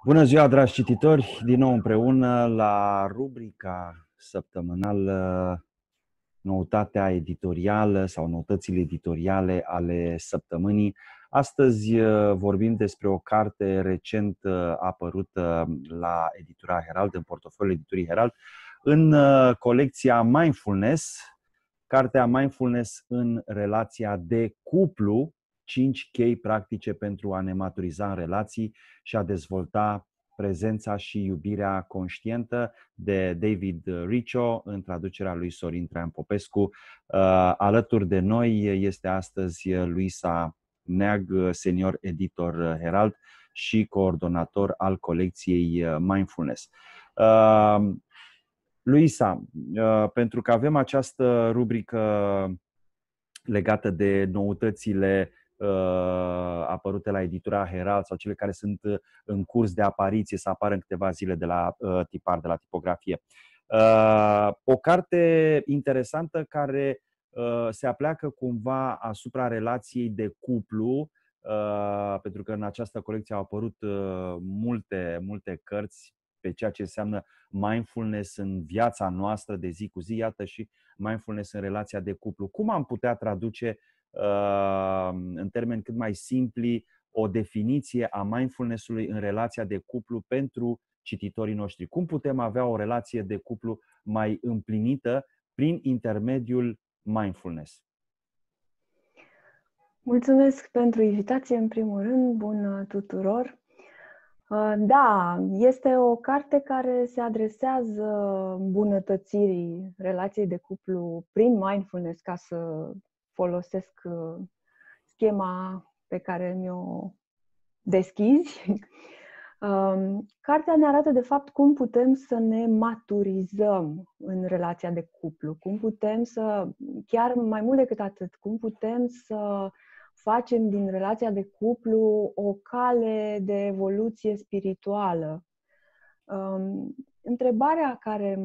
Bună ziua, dragi cititori! Din nou împreună la rubrica săptămânală Noutatea editorială sau noutățile editoriale ale săptămânii. Astăzi vorbim despre o carte recent apărută la editura Herald, în portofoliul editurii Herald, în colecția Mindfulness, cartea Mindfulness în relația de cuplu, 5 chei practice pentru a ne maturiza în relații și a dezvolta prezența și iubirea conștientă, de David Richo, în traducerea lui Sorin Traian Popescu. Alături de noi este astăzi Luisa Neag, senior editor Herald și coordonator al colecției Mindfulness. Luisa, pentru că avem această rubrică legată de noutățile apărute la editura Herald sau cele care sunt în curs de apariție, să apară în câteva zile de la tipar, de la tipografie. O carte interesantă care se apleacă cumva asupra relației de cuplu, pentru că în această colecție au apărut multe cărți pe ceea ce înseamnă mindfulness în viața noastră de zi cu zi, iată și mindfulness în relația de cuplu. Cum am putea traduce în termeni cât mai simpli o definiție a mindfulness-ului în relația de cuplu pentru cititorii noștri? Cum putem avea o relație de cuplu mai împlinită prin intermediul mindfulness? Mulțumesc pentru invitație, în primul rând. Bună tuturor! Da, este o carte care se adresează îmbunătățirii relației de cuplu prin mindfulness, ca să folosesc schema pe care mi-o deschizi. Cartea ne arată, de fapt, cum putem să ne maturizăm în relația de cuplu, cum putem să, chiar mai mult decât atât, cum putem să facem din relația de cuplu o cale de evoluție spirituală. Întrebarea care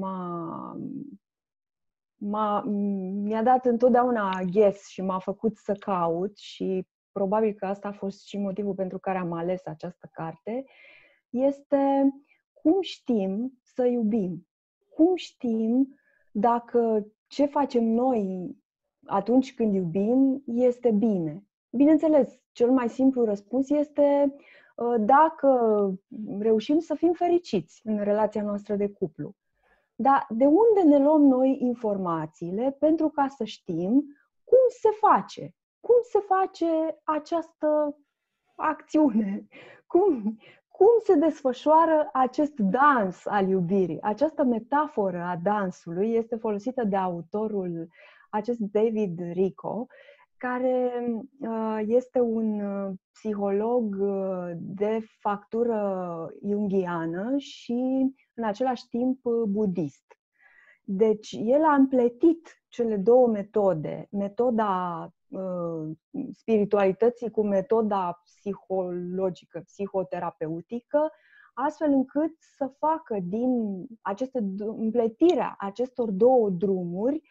mi-a dat întotdeauna ghes și m-a făcut să caut, și probabil că asta a fost și motivul pentru care am ales această carte, este cum știm să iubim? Cum știm dacă ce facem noi atunci când iubim este bine? Bineînțeles, cel mai simplu răspuns este dacă reușim să fim fericiți în relația noastră de cuplu. Dar de unde ne luăm noi informațiile pentru ca să știm cum se face? Cum se face această acțiune? Cum se desfășoară acest dans al iubirii? Această metaforă a dansului este folosită de autorul acest David Richo, care este un psiholog de factură junghiană și în același timp budist. Deci el a împletit cele două metode, metoda spiritualității cu metoda psihologică, psihoterapeutică, astfel încât să facă din împletirea acestor două drumuri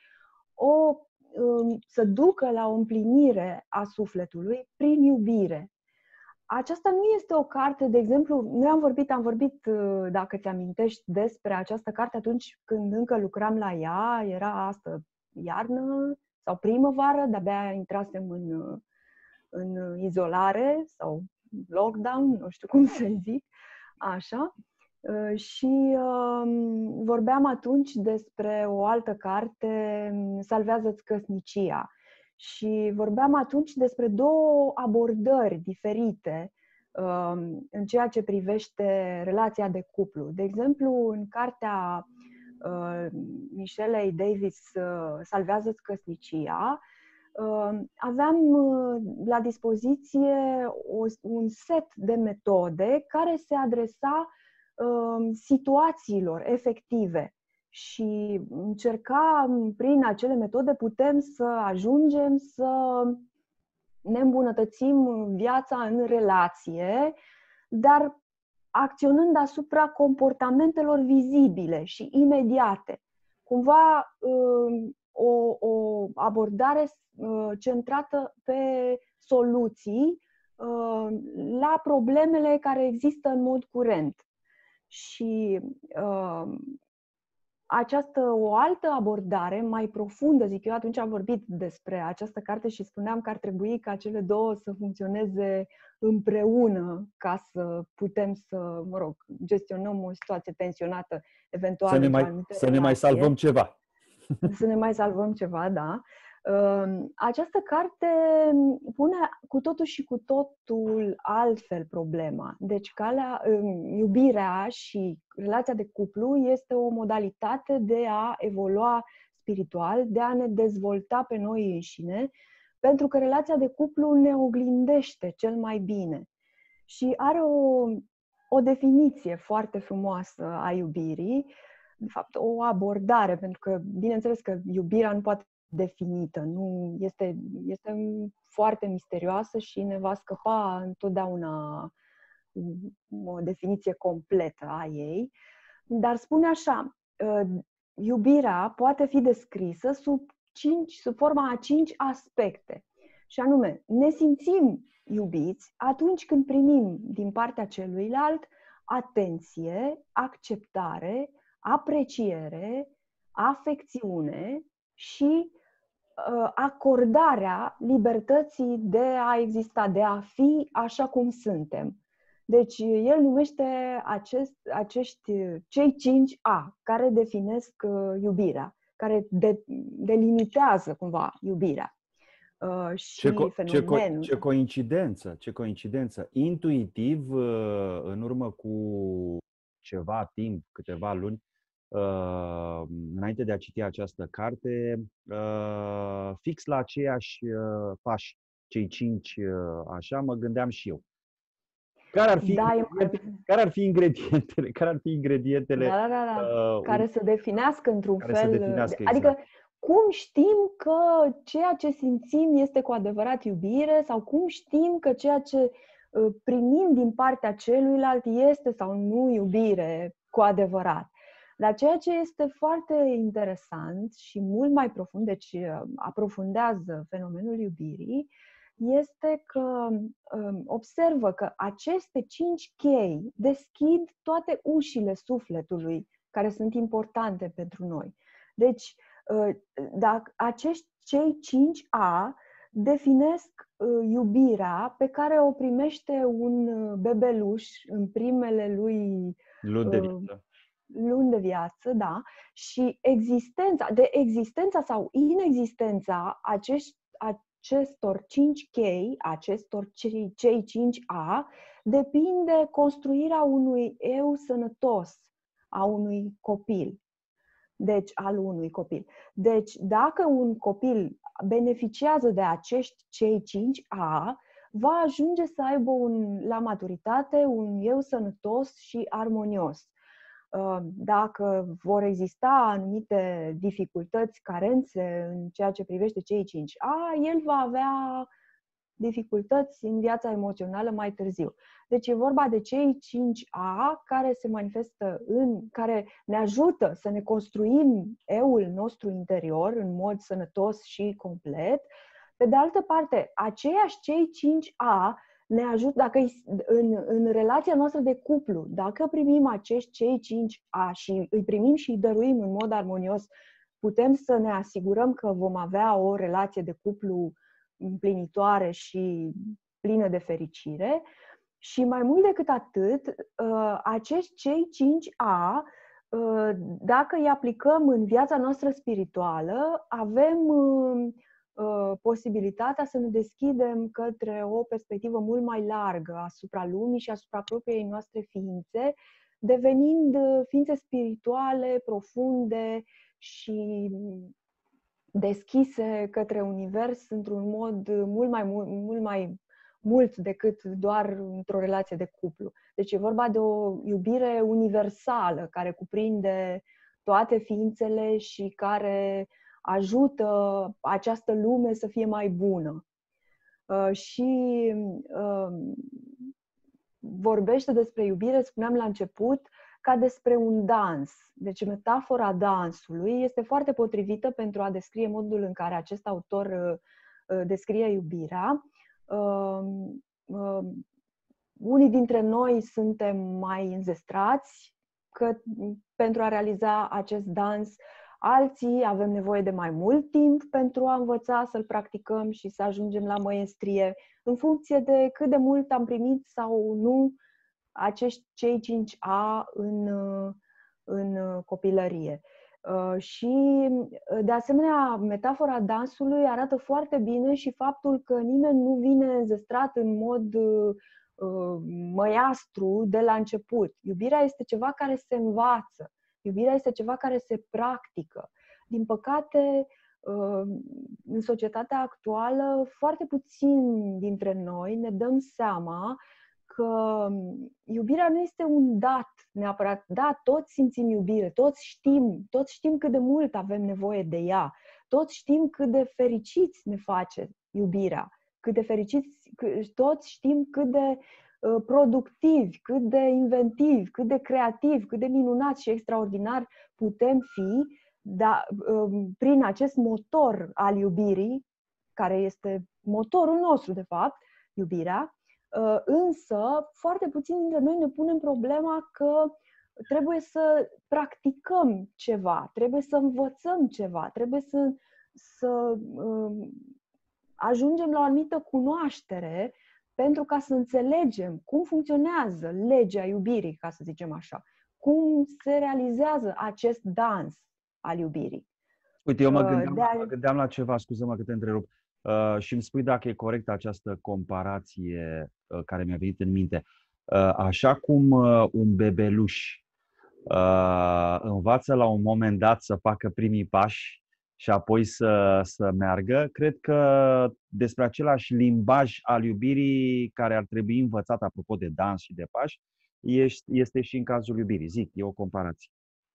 să ducă la o împlinire a sufletului prin iubire. Aceasta nu este o carte, de exemplu, noi am vorbit, dacă ți amintești, despre această carte atunci când încă lucram la ea, era asta iarnă sau primăvară, de-abia intrasem în izolare sau lockdown, nu știu cum să zic, așa. Și vorbeam atunci despre o altă carte, Salvează-ți căsnicia. Și vorbeam atunci despre două abordări diferite în ceea ce privește relația de cuplu. De exemplu, în cartea Michelei Davis, Salvează-ți căsnicia, aveam la dispoziție un set de metode care se adresa situațiilor efective și încerca prin acele metode putem să ajungem să ne îmbunătățim viața în relație, dar acționând asupra comportamentelor vizibile și imediate. Cumva o abordare centrată pe soluții la problemele care există în mod curent. Și o altă abordare mai profundă, zic eu, atunci am vorbit despre această carte și spuneam că ar trebui ca cele două să funcționeze împreună ca să putem să, gestionăm o situație tensionată eventual într-o anumită Să ne mai salvăm ceva. Să ne mai salvăm ceva, da. Această carte pune cu totul și cu totul altfel problema. Deci iubirea și relația de cuplu este o modalitate de a evolua spiritual, de a ne dezvolta pe noi înșine, pentru că relația de cuplu ne oglindește cel mai bine. Și are o definiție foarte frumoasă a iubirii, de fapt, o abordare, pentru că, bineînțeles că iubirea nu poate fi definită, nu este foarte misterioasă și ne va scăpa întotdeauna o definiție completă a ei, dar spune așa, iubirea poate fi descrisă sub forma a 5 aspecte, și anume, ne simțim iubiți atunci când primim din partea celuilalt atenție, acceptare, apreciere, afecțiune și acordarea libertății de a exista, de a fi așa cum suntem. Deci el numește cei 5A care definesc iubirea, care delimitează cumva iubirea. Și fenomenul. Ce coincidență! Intuitiv, în urmă cu ceva timp, câteva luni, înainte de a citi această carte, fix la aceiași pași, cei 5, așa, mă gândeam și eu. Care ar fi ingredientele care să definească într-un fel. Exact. Adică cum știm că ceea ce simțim este cu adevărat iubire sau cum știm că ceea ce primim din partea celuilalt este sau nu iubire cu adevărat. Dar ceea ce este foarte interesant și mult mai profund, deci aprofundează fenomenul iubirii, este că observă că aceste 5 chei deschid toate ușile sufletului care sunt importante pentru noi. Deci, dacă cei 5A definesc iubirea pe care o primește un bebeluș în primele lui luni de viață, da, și existența sau inexistența acestor 5 chei, cei 5A, depinde construirea unui eu sănătos a unui copil. Al unui copil. Deci, dacă un copil beneficiază de cei 5A, va ajunge să aibă la maturitate un eu sănătos și armonios. Dacă vor exista anumite dificultăți, carențe în ceea ce privește cei 5A, el va avea dificultăți în viața emoțională mai târziu. Deci e vorba de cei 5A care se manifestă care ne ajută să ne construim eul nostru interior în mod sănătos și complet. Pe de altă parte, cei 5A ne ajută, dacă în relația noastră de cuplu, dacă primim cei 5A și îi primim și îi dăruim în mod armonios, putem să ne asigurăm că vom avea o relație de cuplu împlinitoare și plină de fericire. Și mai mult decât atât, cei 5A, dacă îi aplicăm în viața noastră spirituală, avem posibilitatea să ne deschidem către o perspectivă mult mai largă asupra lumii și asupra propriei noastre ființe, devenind ființe spirituale, profunde și deschise către univers într-un mod mult mai mult decât doar într-o relație de cuplu. Deci e vorba de o iubire universală care cuprinde toate ființele și care ajută această lume să fie mai bună. Și vorbește despre iubire, spuneam la început, ca despre un dans. Deci metafora dansului este foarte potrivită pentru a descrie modul în care acest autor descrie iubirea. unii dintre noi suntem mai înzestrați pentru a realiza acest dans, alții avem nevoie de mai mult timp pentru a învăța să-l practicăm și să ajungem la măiestrie, în funcție de cât de mult am primit sau nu cei 5A în copilărie. Și, de asemenea, metafora dansului arată foarte bine și faptul că nimeni nu vine înzestrat în mod măiastru de la început. Iubirea este ceva care se învață. Iubirea este ceva care se practică. Din păcate, în societatea actuală, foarte puțini dintre noi ne dăm seama că iubirea nu este un dat neapărat. Da, toți simțim iubire, toți știm cât de mult avem nevoie de ea, toți știm cât de fericiți ne face iubirea, cât de fericiți, toți știm cât de productivi, cât de inventivi, cât de creativi, cât de minunați și extraordinari putem fi prin acest motor al iubirii, care este motorul nostru, de fapt, iubirea. Însă, foarte puțini dintre noi ne punem problema că trebuie să practicăm ceva, trebuie să învățăm ceva, trebuie să ajungem la o anumită cunoaștere pentru ca să înțelegem cum funcționează legea iubirii, ca să zicem așa, cum se realizează acest dans al iubirii. Uite, eu mă gândeam la ceva, scuză-mă că te întrerup, și îmi spui dacă e corectă această comparație care mi-a venit în minte. Așa cum un bebeluș învață la un moment dat să facă primii pași și apoi să meargă, cred că despre același limbaj al iubirii care ar trebui învățat, apropo de dans și de pași, este și în cazul iubirii. Zic, e o comparație.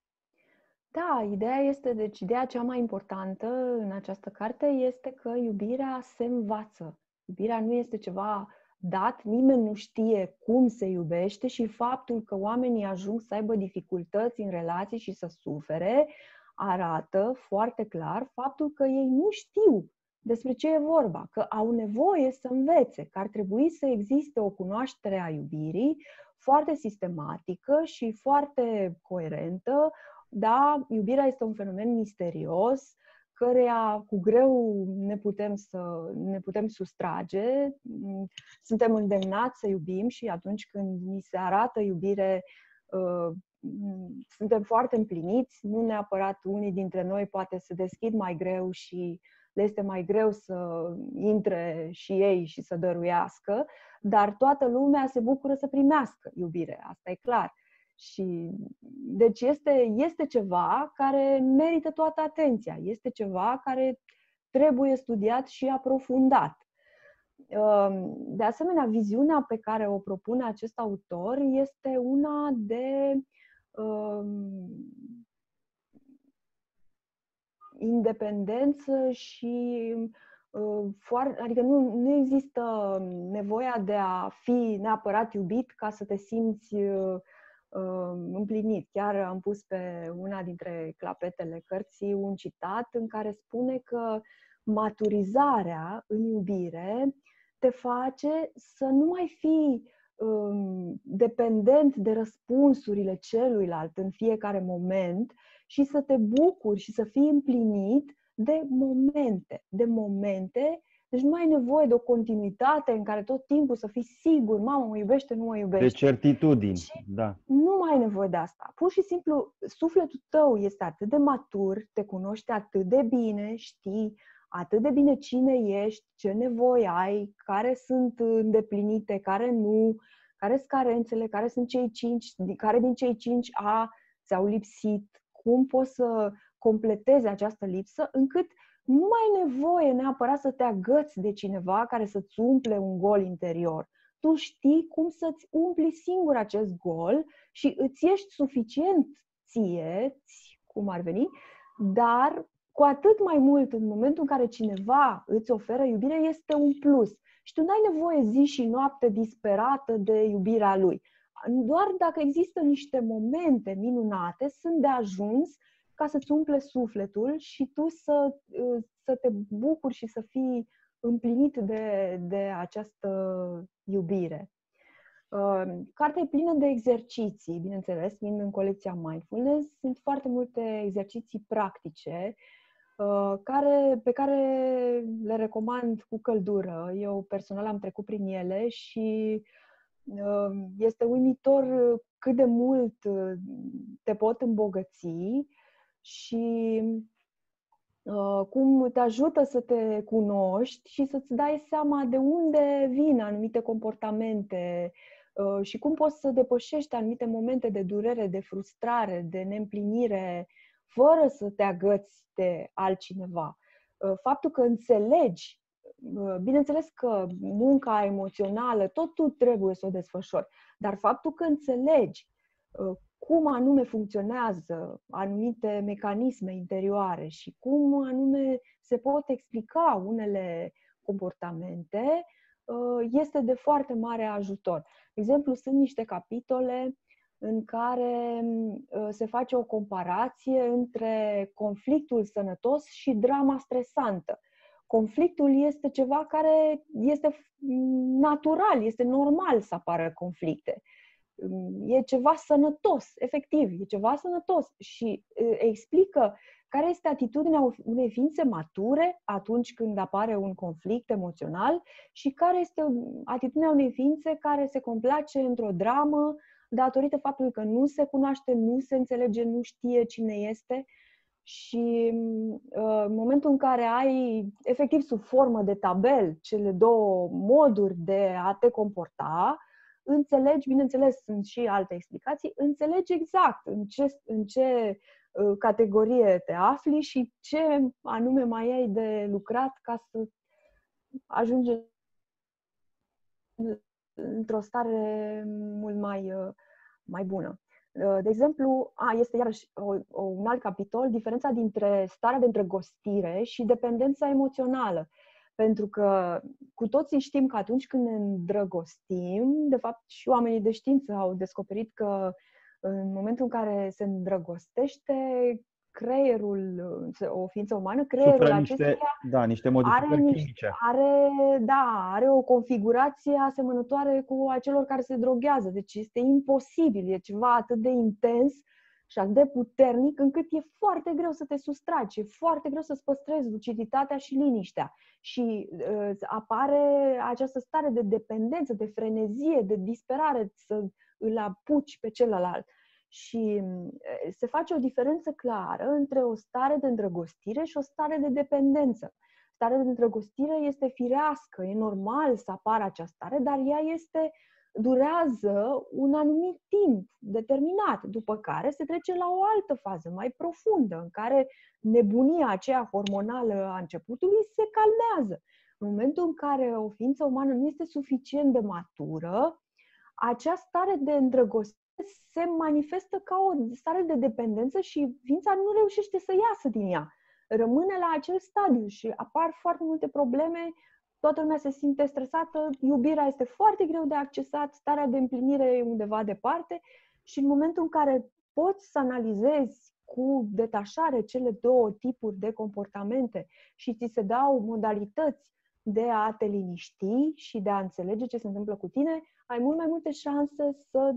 Da, ideea cea mai importantă în această carte este că iubirea se învață. Iubirea nu este ceva dat, nimeni nu știe cum se iubește și faptul că oamenii ajung să aibă dificultăți în relații și să sufere arată foarte clar faptul că ei nu știu despre ce e vorba, că au nevoie să învețe, că ar trebui să existe o cunoaștere a iubirii foarte sistematică și foarte coerentă. Da, iubirea este un fenomen misterios, căreia cu greu ne putem sustrage. Suntem îndemnați să iubim și atunci când ni se arată iubire, suntem foarte împliniți. Nu neapărat unii dintre noi poate se deschid mai greu și le este mai greu să intre și ei și să dăruiască, dar toată lumea se bucură să primească iubire, asta e clar. Și deci este ceva care merită toată atenția, este ceva care trebuie studiat și aprofundat. De asemenea, viziunea pe care o propune acest autor este una de independență și adică nu există nevoia de a fi neapărat iubit ca să te simți împlinit. Chiar am pus pe una dintre clapetele cărții un citat în care spune că maturizarea în iubire te face să nu mai fii dependent de răspunsurile celuilalt în fiecare moment și să te bucuri și să fii împlinit de momente. Deci nu ai nevoie de o continuitate în care tot timpul să fii sigur, mamă, mă iubește, nu mă iubește. De certitudini, da. Nu mai ai nevoie de asta. Pur și simplu, sufletul tău este atât de matur, te cunoști atât de bine, știi atât de bine cine ești, ce nevoi ai, care sunt îndeplinite, care nu, care sunt carențele, care sunt care din cei 5A ți-au lipsit, cum poți să completezi această lipsă, încât nu mai ai nevoie neapărat să te agăți de cineva care să-ți umple un gol interior. Tu știi cum să-ți umpli singur acest gol și îți ești suficient ție, cum ar veni, dar cu atât mai mult în momentul în care cineva îți oferă iubire, este un plus. Și tu n-ai nevoie zi și noapte disperată de iubirea lui. Doar dacă există niște momente minunate, sunt de ajuns ca să-ți umple sufletul și tu să te bucuri și să fii împlinit de această iubire. Cartea e plină de exerciții, bineînțeles, fiind în colecția Mindfulness, sunt foarte multe exerciții practice pe care le recomand cu căldură. Eu personal am trecut prin ele și este uimitor cât de mult te pot îmbogăți și cum te ajută să te cunoști și să-ți dai seama de unde vin anumite comportamente și cum poți să depășești anumite momente de durere, de frustrare, de neîmplinire, fără să te agăți de altcineva. Faptul că înțelegi, bineînțeles că munca emoțională, tot tu trebuie să o desfășori, dar faptul că înțelegi cum anume funcționează anumite mecanisme interioare și cum anume se pot explica unele comportamente, este de foarte mare ajutor. De exemplu, sunt niște capitole în care se face o comparație între conflictul sănătos și drama stresantă. Conflictul este ceva care este natural, este normal să apară conflicte. E ceva sănătos, efectiv, e ceva sănătos și explică care este atitudinea unei ființe mature atunci când apare un conflict emoțional și care este atitudinea unei ființe care se complace într-o dramă datorită faptului că nu se cunoaște, nu se înțelege, nu știe cine este. Și în momentul în care ai, efectiv, sub formă de tabel, cele două moduri de a te comporta, înțelegi, bineînțeles, sunt și alte explicații, înțelegi exact în ce categorie te afli și ce anume mai ai de lucrat ca să ajungi într-o stare mult mai bună. De exemplu, este iarăși un alt capitol, diferența dintre starea de îndrăgostire și dependența emoțională. Pentru că cu toții știm că atunci când ne îndrăgostim, de fapt și oamenii de știință au descoperit că în momentul în care se îndrăgostește, creierul, o ființă umană, creierul acestuia niște modificări chimice. Are o configurație asemănătoare cu a celor care se droghează. Deci este imposibil, e ceva atât de intens și atât de puternic încât e foarte greu să te sustragi, e foarte greu să-ți păstrezi luciditatea și liniștea. Și apare această stare de dependență, de frenezie, de disperare, să îl apuci pe celălalt. Și se face o diferență clară între o stare de îndrăgostire și o stare de dependență. Starea de îndrăgostire este firească, e normal să apară această stare, dar ea durează un anumit timp determinat, după care se trece la o altă fază mai profundă, în care nebunia aceea hormonală a începutului se calmează. În momentul în care o ființă umană nu este suficient de matură, această stare de îndrăgostire se manifestă ca o stare de dependență și ființa nu reușește să iasă din ea. Rămâne la acel stadiu și apar foarte multe probleme, toată lumea se simte stresată, iubirea este foarte greu de accesat, starea de împlinire e undeva departe și în momentul în care poți să analizezi cu detașare cele două tipuri de comportamente și ți se dau modalități de a te liniști și de a înțelege ce se întâmplă cu tine, ai mult mai multe șanse să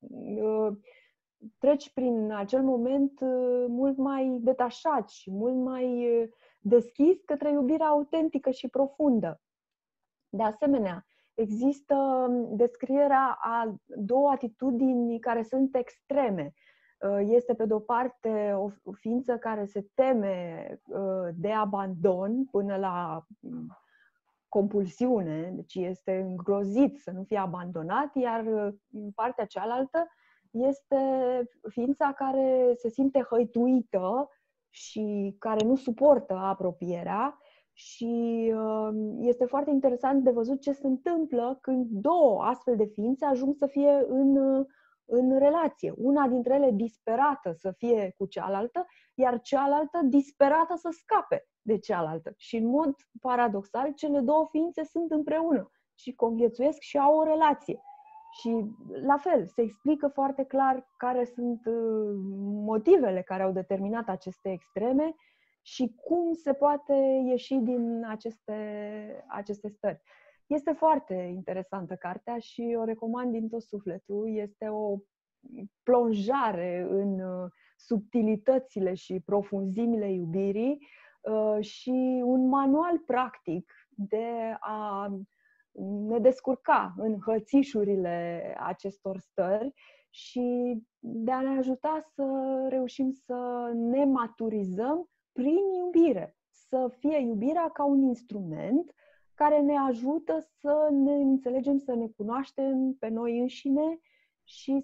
treci prin acel moment mult mai detașat și mult mai deschis către iubirea autentică și profundă. De asemenea, există descrierea a două atitudini care sunt extreme. Este, pe de-o parte, o ființă care se teme de abandon până la compulsiune, deci este îngrozit să nu fie abandonat, iar în partea cealaltă este ființa care se simte hăituită și care nu suportă apropierea și este foarte interesant de văzut ce se întâmplă când două astfel de ființe ajung să fie în relație. Una dintre ele disperată să fie cu cealaltă, iar cealaltă disperată să scape de cealaltă. Și în mod paradoxal, cele două ființe sunt împreună și conviețuiesc și au o relație. Și la fel, se explică foarte clar care sunt motivele care au determinat aceste extreme și cum se poate ieși din aceste stări. Este foarte interesantă cartea și o recomand din tot sufletul. Este o plonjare în subtilitățile și profunzimile iubirii și un manual practic de a ne descurca în hățișurile acestor stări și de a ne ajuta să reușim să ne maturizăm prin iubire. Să fie iubirea ca un instrument care ne ajută să ne înțelegem, să ne cunoaștem pe noi înșine și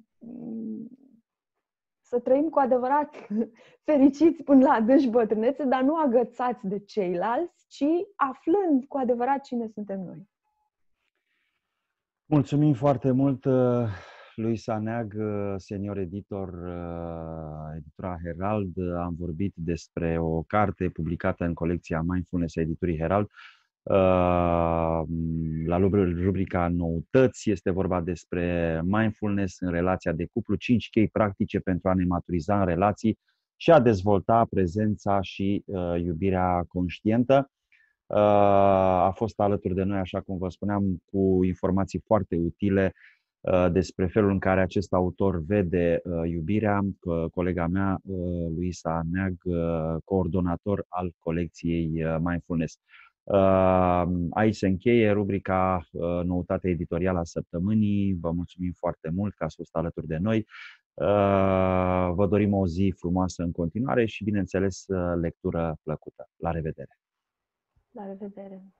să trăim cu adevărat fericiți până la adânci bătrânețe, dar nu agățați de ceilalți, ci aflând cu adevărat cine suntem noi. Mulțumim foarte mult, Luisa Neag, senior editor, editura Herald. Am vorbit despre o carte publicată în colecția Mindfulness a editurii Herald. La rubrica Noutăți este vorba despre mindfulness în relația de cuplu, 5 chei practice pentru a ne maturiza în relații și a dezvolta prezența și iubirea conștientă. A fost alături de noi, așa cum vă spuneam, cu informații foarte utile despre felul în care acest autor vede iubirea. Colega mea, Luisa Neag, coordonator al colecției Mindfulness. Aici se încheie rubrica Noutate editorială a săptămânii. Vă mulțumim foarte mult că ați fost alături de noi. Vă dorim o zi frumoasă în continuare și, bineînțeles, lectură plăcută. La revedere! La revedere!